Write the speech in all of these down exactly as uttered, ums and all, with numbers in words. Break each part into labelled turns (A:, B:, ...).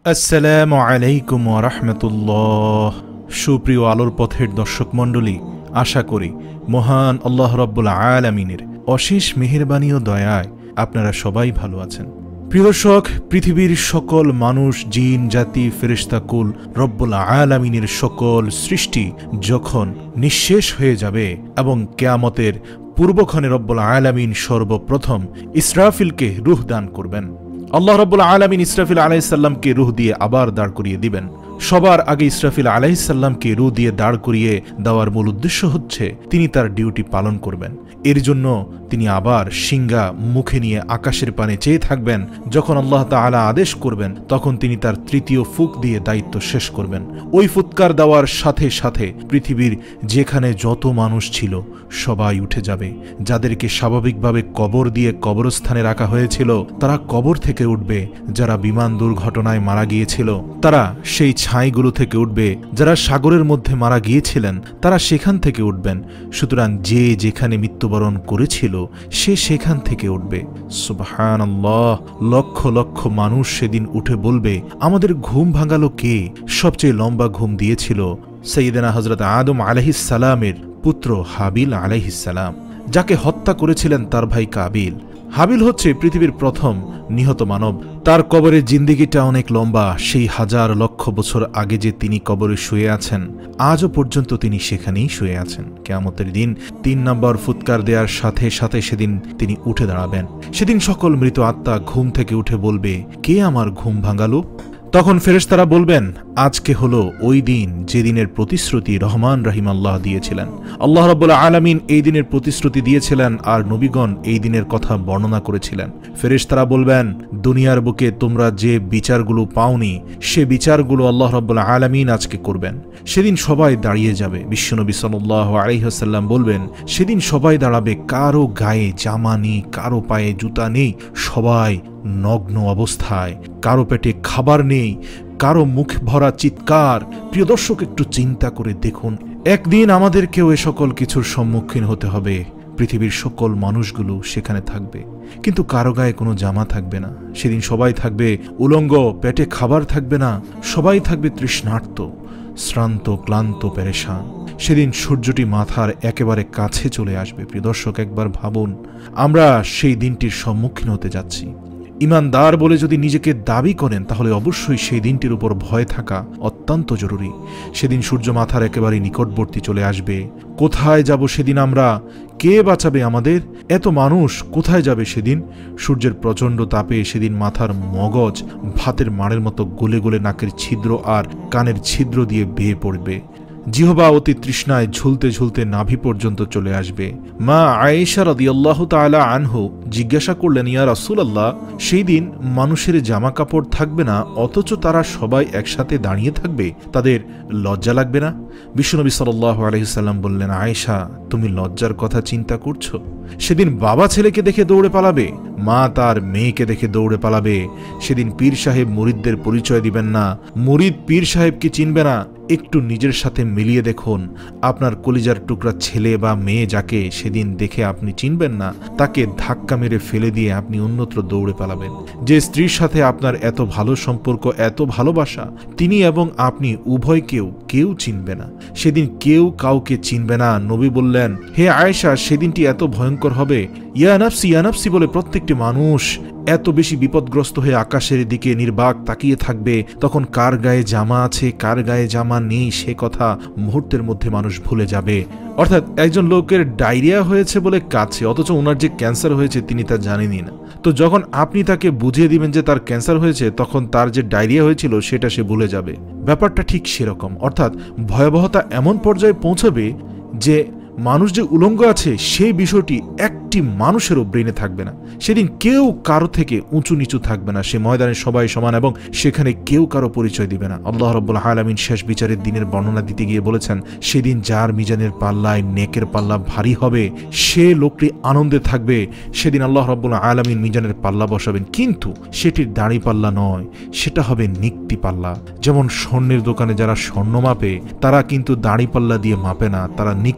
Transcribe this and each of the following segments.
A: আসসালামু আলাইকুম ওয়া রাহমাতুল্লাহ। সুপ্রিয় আলোর পথের দর্শক মণ্ডলী, আশা করি মহান আল্লাহ রাব্বুল আলামিনের অশেষ মেহেরবানি ও দয়ায় আপনারা সবাই ভালো আছেন। প্রিয় দর্শক, পৃথিবীর সকল মানুষ, জিন জাতি, ফেরেশতাকুল, রব্বুল আলামিনের সকল সৃষ্টি যখন নিঃশেষ হয়ে যাবে এবং কিয়ামতের পূর্বক্ষণে রব্বুল আলামিন সর্বপ্রথম ইসরাফিলকে রূহ দান করবেন। আল্লাহ রাব্বুল আলামিন ইসরাফিল আলাইহিস সালামকে রূহ দিয়ে আবার দাঁড় করিয়ে দিবেন। সবার আগে ইসরাফিল আলাইহিস সালামকে রূহ দিয়ে দাঁড় করিয়ে দেওয়ার মূল উদ্দেশ্য হচ্ছে তিনি তার ডিউটি পালন করবেন। এর জন্য তিনি আবার সিংহা মুখে নিয়ে আকাশের পানে চেয়ে থাকবেন। যখন আল্লাহ তাআলা আদেশ করবেন তখন তিনি তার তৃতীয় ফুঁক দিয়ে দায়িত্ব শেষ করবেন। ওই ফুৎকার দেওয়ার সাথে সাথে পৃথিবীর যেখানে যত মানুষ ছিল সবাই উঠে যাবে। যাদেরকে স্বাভাবিকভাবে কবর দিয়ে কবরস্থানে রাখা হয়েছিল তারা কবর থেকে উঠবে। যারা বিমান দুর্ঘটনায় মারা গিয়েছিল তারা সেই ছাইগুলো থেকে উঠবে। যারা সাগরের মধ্যে মারা গিয়েছিলেন তারা সেখান থেকে উঠবেন। সুতরাং যে যেখানে মৃত্যুবরণ করেছিল সে সেখান থেকে উঠবে। সুবহানাল্লাহ। লক্ষ লক্ষ মানুষ সেদিন উঠে বলবে, আমাদের ঘুম ভাঙালো কে? সবচেয়ে লম্বা ঘুম দিয়েছিল সাইয়েদনা হযরত আদম আলাইহিস সালামের পুত্র হাবিল আলাইহিস সালাম, যাকে হত্যা করেছিলেন তার ভাই কাবিল। হাবিল হচ্ছে পৃথিবীর প্রথম নিহত মানব। তার কবরের জিন্দেগিটা অনেক লম্বা। সেই হাজার লক্ষ বছর আগে যে তিনি কবরে শুয়ে আছেন, আজও পর্যন্ত তিনি সেখানেই শুয়ে আছেন। কিয়ামতের দিন তিন নম্বর ফুৎকার দেওয়ার সাথে সাথে সেদিন তিনি উঠে দাঁড়াবেন। সেদিন সকল মৃত আত্মা ঘুম থেকে উঠে বলবে, কে আমার ঘুম ভাঙালো? তখন ফেরেশতারা বলবেন, আজকে হলো ওই দিন যে দিনের প্রতিশ্রুতি রহমান রহিম আল্লাহ দিয়েছিলেন। আল্লাহ রাব্বুল আলামিন এই দিনের প্রতিশ্রুতি দিয়েছিলেন আর নবীগণ এই দিনের কথা বর্ণনা করেছিলেন। ফেরেশতারা বলবেন, দুনিয়ার বুকে তোমরা যে বিচারগুলো পাওনি সে বিচারগুলো আল্লাহ রাব্বুল আলামিন আজকে করবেন। সেদিন সবাই দাঁড়িয়ে যাবে। বিশ্বনবী সাল্লাল্লাহু আলাইহি ওয়াসাল্লাম বলবেন, সেদিন সবাই দাঁড়াবে, কারো গায়ে জামা নেই, কারো পায়ে জুতা নেই, সবাই নগ্ন অবস্থায়, কারো পেটে খাবার নেই, কারো মুখ ভরা চিৎকার। প্রিয় দর্শক, একটু চিন্তা করে দেখুন, একদিন আমাদেরকেও এ সকল কিছুর সম্মুখীন হতে হবে। পৃথিবীর সকল মানুষগুলো সেখানে থাকবে, কিন্তু কারো গায়ে কোনো জামা থাকবে না। সেদিন সবাই থাকবে উলঙ্গ, পেটে খাবার থাকবে না, সবাই থাকবে তৃষ্ণার্ত, শ্রান্ত, ক্লান্ত, পেরেশান। সেদিন সূর্যটি মাথার একেবারে কাছে চলে আসবে। প্রিয় দর্শক, একবার ভাবুন, আমরা সেই দিনটির সম্মুখীন হতে যাচ্ছি। ইমানদার বলে যদি নিজেকে দাবি করেন তাহলে অবশ্যই সেই দিনটির উপর ভয় থাকা অত্যন্ত জরুরি। সেদিন সূর্য মাথার একেবারে নিকটবর্তী চলে আসবে। কোথায় যাব সেদিন আমরা? কে বাঁচাবে আমাদের? এত মানুষ কোথায় যাবে সেদিন? সূর্যের প্রচণ্ড তাপে সেদিন মাথার মগজ ভাতের মাড়ের মতো গলে গলে নাকের ছিদ্র আর কানের ছিদ্র দিয়ে বেয়ে পড়বে। জিহবা অতি তৃষ্ণায় ঝুলতে ঝুলতে নাভি পর্যন্ত চলে আসবে। মা আয়েশা রাদিয়াল্লাহু তাআলা আনহু জিজ্ঞাসা করলেন, ইয়া রাসূলুল্লাহ, সেই দিন মানুষের জামা কাপড় থাকবে না অথচ তারা সবাই একসাথে দাঁড়িয়ে থাকবে, তাদের লজ্জা লাগবে না? বিশ্বনবী সাল্লাল্লাহু আলাইহি সাল্লাম বললেন, আয়েশা, তুমি লজ্জার কথা চিন্তা করছো? সেদিন বাবা ছেলেকে দেখে দৌড়ে পালাবে, মা তার মেয়েকে দেখে দৌড়ে পালাবে। সেদিন পীর সাহেব মুরিদদের পরিচয় দিবেন না, মুরিদ পীর সাহেবকে চিনবে না। একটু নিজের সাথে মিলিয়ে দেখুন, আপনার কলিজার টুকরা ছেলে বা মেয়ে যাকে সেদিন দেখে আপনি চিনবেন না, তাকে ধাক্কা মেরে ফেলে দিয়ে আপনি অন্যত্র দৌড়ে পালাবেন। যে স্ত্রীর সাথে আপনার এত ভালো সম্পর্ক, এত ভালোবাসা, তিনি এবং আপনি উভয়কেও কেউ চিনবে না। সেদিন কেউ কাউকে চিনবে না। নবী বললেন, হে আয়েশা, সেদিনটি এত ভয়ঙ্কর হবে, ইয়া নাফসি ইয়া নাফসি বলে প্রত্যেকটি মানুষ এত বেশি বিপদগ্রস্ত হয়ে আকাশের দিকে নির্বাক তাকিয়ে থাকবে। তখন কার গায়ে জামা আছে, কার গায়ে জামা নেই সে কথা মুহূর্তের মধ্যে মানুষ ভুলে যাবে। অর্থাৎ একজন লোকের ডায়রিয়া হয়েছে বলে কাছে, অথচ ওনার যে ক্যান্সার হয়েছে তিনি তা জানেনই না। তো যখন আপনি তাকে বুঝিয়ে দিবেন যে তার ক্যান্সার হয়েছে, তখন তার যে ডায়রিয়া হয়েছিল সেটা সে ভুলে যাবে। ব্যাপারটা ঠিক সেরকম। অর্থাৎ ভয়াবহতা এমন পর্যায়ে পৌঁছাবে যে মানুষ যে উলঙ্গ আছে সেই বিষয়টি একটি মানুষেরও ব্রেনে থাকবে না। সেদিন কেউ কারো থেকে উঁচু নিচু থাকবে না। সে ময়দানে সবাই সমান এবং সেখানে কেউ কারো পরিচয় দিবে না। আল্লাহ রাব্বুল আলামিন শেষ বিচারের দিনের বর্ণনা দিতে গিয়ে বলেছেন, সেদিন যার মিজানের পাল্লায় নেকের পাল্লা ভারী হবে সে লোকটি আনন্দে থাকবে। সেদিন আল্লাহ রাব্বুল আলামিন মিজানের পাল্লা বসাবেন, কিন্তু সেটির দাড়ি পাল্লা নয়, সেটা হবে নিক্তি পাল্লা। যেমন স্বর্ণের দোকানে যারা স্বর্ণ মাপে তারা কিন্তু দাড়ি পাল্লা দিয়ে মাপে না, তারা নিক্তি পাল্লা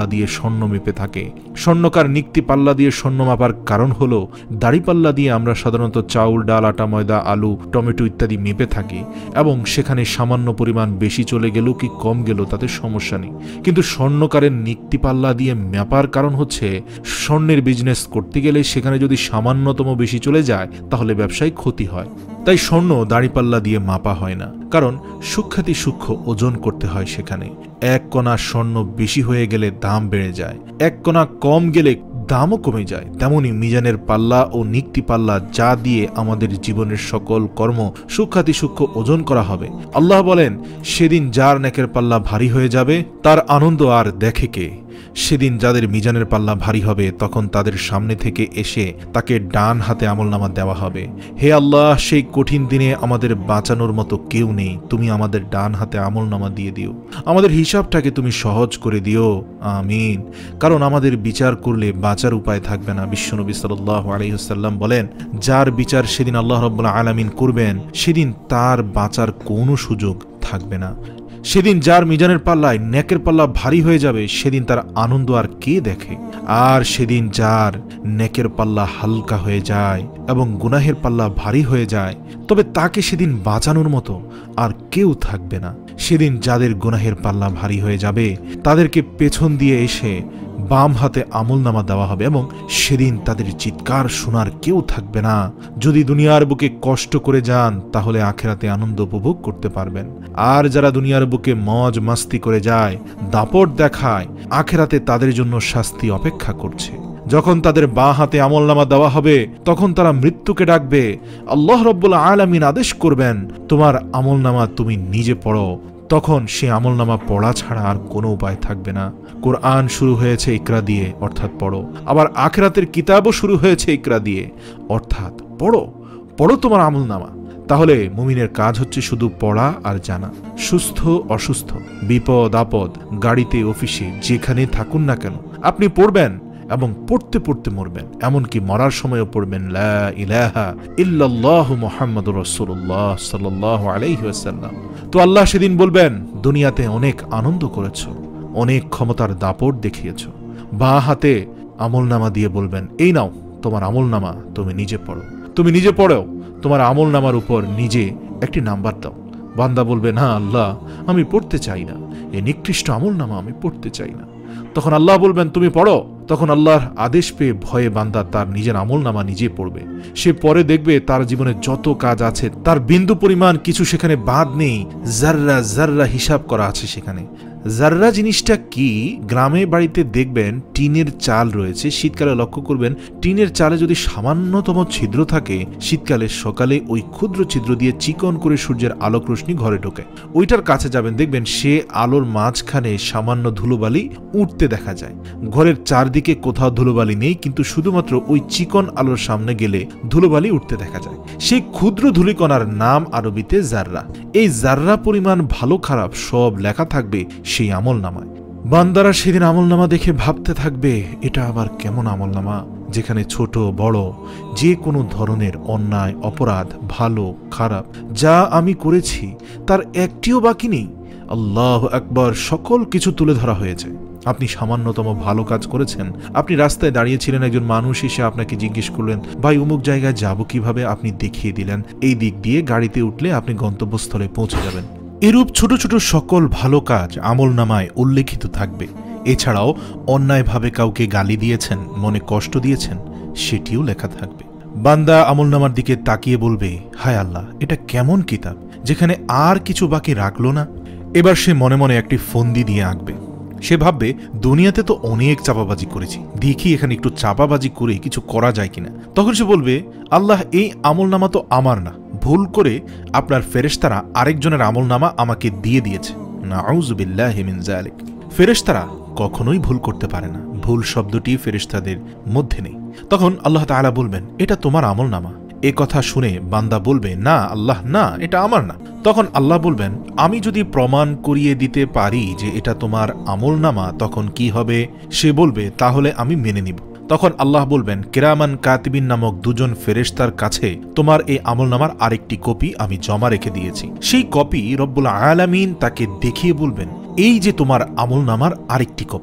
A: পাল্লা দিয়ে স্বর্ণ মেপে থাকে। স্বর্ণকার নিক্তি পাল্লা দিয়ে স্বর্ণ মাপার কারণ হলো দাড়ি পাল্লা দিয়ে আমরা সাধারণত চাউল, ডাল, আটা, ময়দা, আলু, টমেটো ইত্যাদি মেপে থাকি এবং সেখানে সামান্য পরিমাণ বেশি চলে গেল কি কম গেল তাতে সমস্যা নেই। কিন্তু স্বর্ণকারের নিক্তি পাল্লা দিয়ে মাপার কারণ হচ্ছে স্বর্ণের বিজনেস করতে গেলে সেখানে যদি সামান্যতম বেশি চলে যায় তাহলে ব্যবসায় ক্ষতি হয়। তাই স্বর্ণ দাড়িপাল্লা দিয়ে মাপা হয় না, কারণ সূক্ষ্মাতি সূক্ষ্ম ওজন করতে হয়। সেখানে এক কণা স্বর্ণ বেশি হয়ে গেলে দাম বেড়ে যায়, এক কণা কম গেলে দামও কমে যায়। তেমনি মিজানের পাল্লা ও নিক্তি পাল্লা যা দিয়ে আমাদের জীবনের সকল কর্ম সূক্ষ্মাতি সূক্ষ্ম ওজন করা হবে। আল্লাহ বলেন, সেদিন যার নেকের পাল্লা ভারী হয়ে যাবে তার আনন্দ আর দেখে কে। সেদিন যাদের মিজানের পাল্লা ভারী হবে তখন তাদের সামনে থেকে এসে তাকে ডান হাতে আমলনামা দেওয়া হবে। হে আল্লাহ, সেই কঠিন দিনে আমাদের বাঁচানোর মতো কেউ নেই, তুমি আমাদের ডান হাতে আমলনামা দিয়ে দিও, আমাদের হিসাবটাকে তুমি সহজ করে দিও, আমিন। কারণ আমাদের বিচার করলে বাঁচার উপায় থাকবে না। বিশ্বনবী সাল্লাল্লাহু আলাইহি ওয়াসাল্লাম বলেন, যার বিচার সেদিন আল্লাহ রাব্বুল আলামিন করবেন সেদিন তার বাঁচার কোনো সুযোগ থাকবে না। সেদিন যার মিজানের পাল্লায় নেকের পাল্লা ভারী হয়ে যাবে সেদিন তার আনন্দ আর কে দেখে। আর সেদিন যার নেকের পাল্লা হালকা হয়ে যায় এবং গুনাহের পাল্লা ভারী হয়ে যায় তবে তাকে সেদিন বাঁচানোর মতো আর কেউ থাকবে না। সেদিন যাদের গুনাহের পাল্লা ভারী হয়ে যাবে তাদেরকে পেছন দিয়ে এসে বাম হাতে আমলনামা দেওয়া হবে এবং সেদিন তাদের চিৎকার শোনার কেউ থাকবে না। যদি দুনিয়ার বুকে কষ্ট করে যান তাহলে আখেরাতে আনন্দ উপভোগ করতে পারবেন। আর যারা দুনিয়ার বুকে মজ মাস্তি করে যায়, দাপট দেখায়, আখেরাতে তাদের জন্য শাস্তি অপেক্ষা করছে। যখন তাদের বাঁ হাতে আমলনামা দেওয়া হবে তখন তারা মৃত্যুকে ডাকবে। আল্লাহ রাব্বুল আলামিন আদেশ করবেন, তোমার আমলনামা তুমি নিজে পড়ো। তখন সে আমলনামা পড়া ছাড়া আর কোনো উপায় থাকবে না। কোরআন শুরু হয়েছে ইকরা দিয়ে, অর্থাৎ পড়ো। আবার আখিরাতের কিতাবও শুরু হয়েছে ইকরা দিয়ে, অর্থাৎ পড়ো, পড়ো তোমার আমলনামা। তাহলে মুমিনের কাজ হচ্ছে শুধু পড়া আর জানা। সুস্থ অসুস্থ, বিপদ আপদ, গাড়িতে, অফিসে, যেখানে থাকুন না কেন আপনি পড়বেন এবং পড়তে পড়তে মরবেন। এমনকি মরার সময়ও পড়বেন লা ইলাহা ইল্লাল্লাহু মুহাম্মাদুর রাসূলুল্লাহ সাল্লাল্লাহু আলাইহি ওয়াসাল্লাম। তো আল্লাহ সেদিন বলবেন, দুনিয়াতে অনেক আনন্দ করেছো, অনেক ক্ষমতার দাপট দেখিয়েছো। বাঁ হাতে আমলনামা দিয়ে বলবেন, এই নাও তোমার আমলনামা, তুমি নিজে পড়ো। তুমি নিজে পড়ো, তোমার আমলনামার উপর নিজে একটি নাম্বার দাও। বান্দা বলবে, না আল্লাহ, আমি পড়তে চাই না, এই নিকৃষ্ট আমলনামা আমি পড়তে চাই না। তখন আল্লাহ বলবেন, তুমি পড়ো। তখন আল্লাহর আদেশ পেয়ে ভয়ে বান্দা তার নিজের আমলনামা নিজে পড়বে। সে পরে দেখবে তার জীবনে যত কাজ আছে তার বিন্দু পরিমাণ কিছু সেখানে বাদ নেই, জাররা জাররা হিসাব করা আছে সেখানে। জাররা জিনিসটা কি? গ্রামে বাড়িতে দেখবেন টিনের চাল রয়েছে, শীতকালে লক্ষ্য করবেন টিনের চালে যদি সামান্যতম ছিদ্র থাকে, শীতকালে সকালে ওই ক্ষুদ্র ছিদ্র দিয়ে চিকন করে সূর্যের আলোক রশ্মি ঘরে ঢোকে। ওইটার কাছে যাবেন, দেখবেন সে আলোর মাঝখানে সামান্য ধুলোবালি উঠতে দেখা যায়। ঘরের চারদিকে কোথাও ধুলোবালি নেই, কিন্তু শুধুমাত্র ওই চিকন আলোর সামনে গেলে ধুলোবালি উঠতে দেখা যায়। সেই ক্ষুদ্র ধূলিকণার নাম আরবিতে জাররা। এই জাররা পরিমাণ ভালো খারাপ সব লেখা থাকবে সেই আমলনামায়। বান্দারা সেদিন আমলনামা দেখে ভাবতে থাকবে, এটা আবার কেমন আমলনামা, যেখানে ছোট বড় যে কোনো ধরনের অন্যায়, অপরাধ, ভালো খারাপ যা আমি করেছি তার একটিও বাকি নেই। আল্লাহু আকবার, সকল কিছু তুলে ধরা হয়েছে। আপনি সামান্যতম ভালো কাজ করেছেন, আপনি রাস্তায় দাঁড়িয়েছিলেন, একজন মানুষ এসে আপনাকে জিজ্ঞেস করলেন, ভাই অমুক জায়গায় যাব কিভাবে, আপনি দেখিয়ে দিলেন এই দিক দিয়ে গাড়িতে উঠলে আপনি গন্তব্যস্থলে পৌঁছে যাবেন। এরূপ ছোট ছোট সকল ভালো কাজ আমলনামায় উল্লেখিত থাকবে। এছাড়াও অন্যায়ভাবে কাউকে গালি দিয়েছেন, মনে কষ্ট দিয়েছেন, সেটিও লেখা থাকবে। বান্দা আমলনামার দিকে তাকিয়ে বলবে, হায় আল্লাহ, এটা কেমন কিতাব যেখানে আর কিছু বাকি রাখলো না। এবার সে মনে মনে একটি ফন্দি দিয়ে আঁকবে। সে ভাববে, দুনিয়াতে তো অনেক চাপাবাজি করেছি, দেখি এখানে একটু চাপাবাজি করে কিছু করা যায় কিনা। তখন সে বলবে, আল্লাহ, এই আমলনামা তো আমার না, ভুল করে আপনার ফেরেশতারা আরেকজনের আমলনামা আমাকে দিয়ে দিয়েছে। নাউযু বিল্লাহি মিন যালিক। ফেরেশতারা কখনোই ভুল করতে পারে না, ভুল শব্দটি ফেরেশতাদের মধ্যে নেই। তখন আল্লাহ তাআলা বলবেন, এটা তোমার আমলনামা। এ কথা শুনে বান্দা বলবে, না আল্লাহ, না, এটা আমার না। তখন আল্লাহ বলবেন, আমি যদি প্রমাণ করিয়ে দিতে পারি যে এটা তোমার আমলনামা, তখন কি হবে? সে বলবে, তাহলে আমি মেনে নিব। তখন আল্লাহ বলবেন, কিরামান কাতিবিন নামক দুজন ফেরেশতার কাছে তোমার এই আমলনামার আরেকটি কপি আমি জমা রেখে দিয়েছি। সেই কপি রব্বুল আলামিন তাকে দেখিয়ে বলবেন, এই যে তোমার আমলনামার আরেকটি কপি।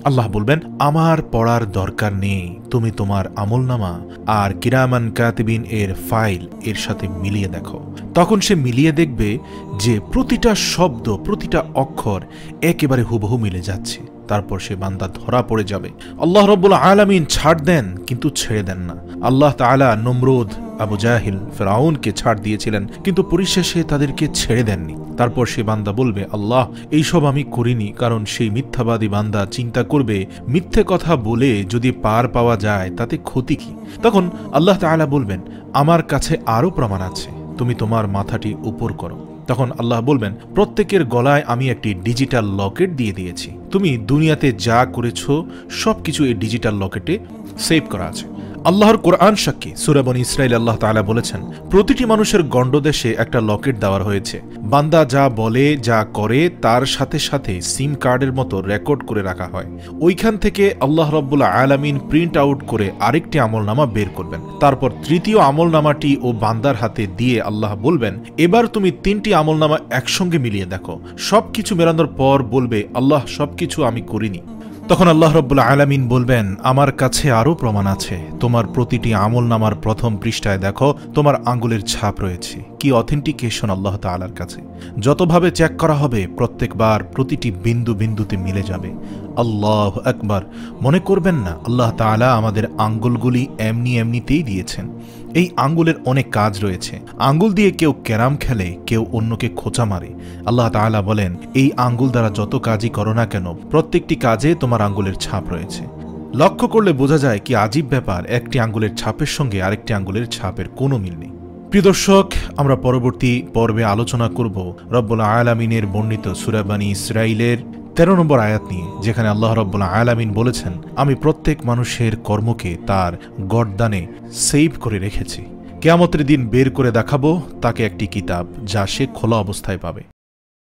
A: আল্লাহ বলবেন আমার পড়ার দরকার নেই, তুমি তোমার আমলনামা আর কিরামান কাতিবিন এর ফাইল এর সাথে মিলিয়ে দেখো। তখন সে মিলিয়ে দেখবে যে প্রতিটা শব্দ, প্রতিটা অক্ষর একেবারে হুবহু মিলে যাচ্ছে। তারপর সে বান্দা ধরা পড়ে যাবে। আল্লাহ রাব্বুল আলামিন ছাড় দেন কিন্তু ছেড়ে দেন না। আল্লাহ তাআলা নমরুদ, আবু জাহিল, ফিরআউনকে ছাড় দিয়েছিলেন কিন্তু পরিশেষে তাদেরকে ছেড়ে দেননি। তারপর সে বান্দা বলবে আল্লাহ এইসব আমি করিনি, কারণ সেই মিথ্যাবাদী বান্দা চিন্তা করবে মিথ্যে কথা বলে যদি পার পাওয়া যায় তাতে ক্ষতি কি। তখন আল্লাহ তাআলা বলবেন আমার কাছে আরও প্রমাণ আছে, তুমি তোমার মাথাটি উপর করো। তখন আল্লাহ বলবেন প্রত্যেকের গলায় আমি একটি ডিজিটাল লকেট দিয়ে দিয়েছি, তুমি দুনিয়াতে যা করেছো সবকিছু এই ডিজিটাল লকেটে সেভ করা আছে। আল্লাহর কোরআন সাক্ষী, সূরা বনী ইসরাঈল আল্লাহ তাআলা বলেছেন প্রতিটি মানুষের গণ্ডদেশে একটা লকেট দেওয়া হয়েছে। বান্দা যা বলে যা করে তার সাথে সাথে সিম কার্ডের মতো রেকর্ড করে রাখা হয়। ওইখান থেকে আল্লাহ রাব্বুল আলামিন প্রিন্ট আউট করে আরেকটি আমলনামা বের করবেন। তারপর তৃতীয় আমলনামাটি ও বান্দার হাতে দিয়ে আল্লাহ বলবেন এবার তুমি তিনটি আমলনামা একসঙ্গে মিলিয়ে দেখো। সবকিছু মেলানোর পর বলবে আল্লাহ সবকিছু আমি করিনি। তখন আল্লাহ রাব্বুল আলামিন বলবেন আমার কাছে আরও প্রমাণ আছে, তোমার প্রতিটি আমলনামার প্রথম পৃষ্ঠায় দেখো তোমার আঙ্গুলের ছাপ রয়েছে। কি অথেন্টিকেশন আল্লাহ তাআলার কাছে! যতভাবে চেক করা হবে প্রত্যেকবার প্রতিটি বিন্দু বিন্দুতে মিলে যাবে। আল্লাহু আকবার! মনে করবেন না আল্লাহ তাআলা আমাদের আঙ্গুলগুলি এমনি এমনিতেই দিয়েছেন। এই আঙ্গুলের অনেক কাজ রয়েছে। আঙ্গুল দিয়ে কেউ ক্যারাম খেলে, কেউ অন্যকে খোঁচা মারে। আল্লাহ তাআলা বলেন এই আঙ্গুল দ্বারা যত কাজই করো না কেন প্রত্যেকটি কাজে তোমার আঙ্গুলের ছাপ রয়েছে। লক্ষ্য করলে বোঝা যায় কি আজীব ব্যাপার, একটি আঙ্গুলের ছাপের সঙ্গে আরেকটি আঙ্গুলের ছাপের কোনো মিল নেই। প্রিয় দর্শক, আমরা পরবর্তী পর্বে আলোচনা করব রব্বুল আলামিনের বর্ণিত সূরা বনী ইসরাঈলের তেরো নম্বর আয়াত নিয়ে, যেখানে আল্লাহ রাব্বুল আলামিন বলেছেন আমি প্রত্যেক মানুষের কর্মকে তার গর্দানে সেভ করে রেখেছি। কিয়ামতের দিন বের করে দেখাবো তাকে একটি কিতাব যা সে খোলা অবস্থায় পাবে।